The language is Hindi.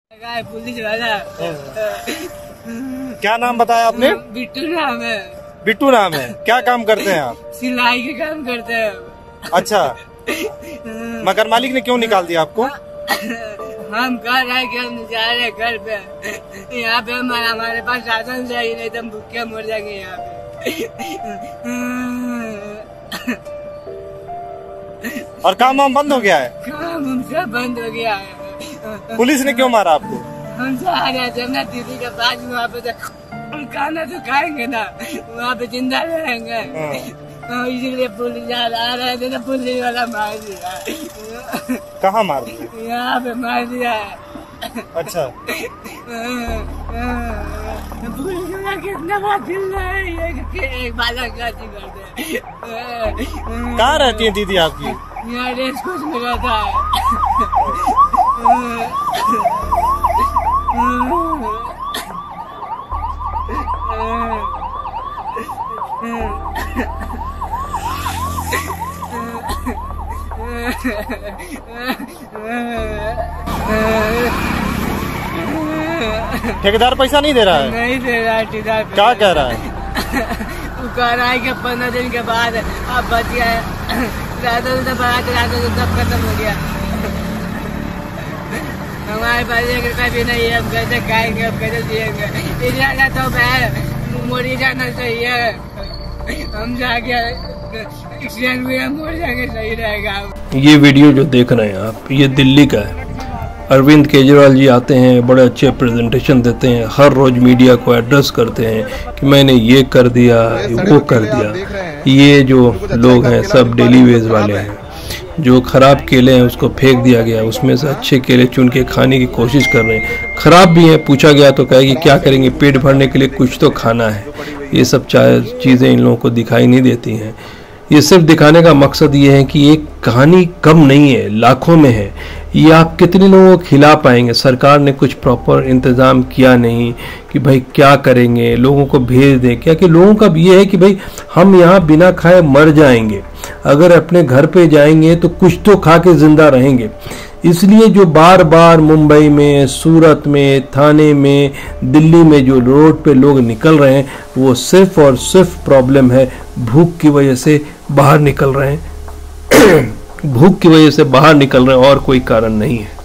पुलिस वाला। क्या नाम बताया आपने? बिट्टू नाम है। बिट्टू नाम है। क्या काम करते हैं आप? सिलाई के काम करते हैं। अच्छा, मगर मालिक ने क्यों निकाल दिया आपको? हम कह रहे हैं कि हम जा रहे हैं घर पे, यहाँ पे हमारे पास साधन चाहिए, नहीं तो हम भूखे मर जाएंगे यहाँ पे। और काम वाम बंद हो गया है? काम सब बंद हो गया है। पुलिस ने क्यों मारा आपको? हम जा रहे थे ना दीदी के पास, वहाँ पे हम खाना तो खाएंगे ना, वहाँ पे जिंदा रहेंगे, इसीलिए पुलिस आ रहे थे तो पुलिस वाला मार दिया। कहाँ मार दिया? यहाँ पे मार दिया। अच्छा, पुलिस वाला कितना बड़ा चिल्ला रहा है, एक बालक का करते। कहाँ रहती है दीदी आपकी? यहाँ रेस कोच में रहता है। ठेकेदार पैसा नहीं दे रहा है? नहीं दे रहा है ठेकेदार। क्या कह रहा है? वो कह रहा है कि 15 दिन के बाद आप बच गए, रातों से सब खत्म हो गया, हमारे पास एक रुपया भी नहीं है, हम कैसे खाएंगे, हम कैसे जिएंगे, इतना तो मैं मोरी जाना चाहिए, हम जाके एक्सीडेंट में मर जाएंगे, सही रहेगा। ये वीडियो जो देख रहे हैं आप, ये दिल्ली का है। अरविंद केजरीवाल जी आते हैं, बड़े अच्छे प्रेजेंटेशन देते हैं, हर रोज़ मीडिया को एड्रेस करते हैं कि मैंने ये कर दिया, वो कर दिया। ये जो लोग हैं सब डेली वेज वाले हैं। जो ख़राब केले हैं उसको फेंक दिया गया, उसमें से अच्छे केले चुन के खाने की कोशिश कर रहे हैं। ख़राब भी हैं, पूछा गया तो कहे कि क्या करेंगे, पेट भरने के लिए कुछ तो खाना है। ये सब चीज़ें इन लोगों को दिखाई नहीं देती हैं। ये सिर्फ दिखाने का मकसद ये है कि एक कहानी कम नहीं है, लाखों में है। ये आप कितने लोगों को खिला पाएंगे? सरकार ने कुछ प्रॉपर इंतज़ाम किया नहीं कि भाई क्या करेंगे, लोगों को भेज दें क्या, कि लोगों का ये है कि भाई हम यहाँ बिना खाए मर जाएंगे, अगर अपने घर पे जाएंगे तो कुछ तो खा के जिंदा रहेंगे। इसलिए जो बार बार मुंबई में, सूरत में, थाने में, दिल्ली में जो रोड पे लोग निकल रहे हैं, वो सिर्फ और सिर्फ प्रॉब्लम है भूख की वजह से बाहर निकल रहे हैं। भूख की वजह से बाहर निकल रहे हैं और कोई कारण नहीं है।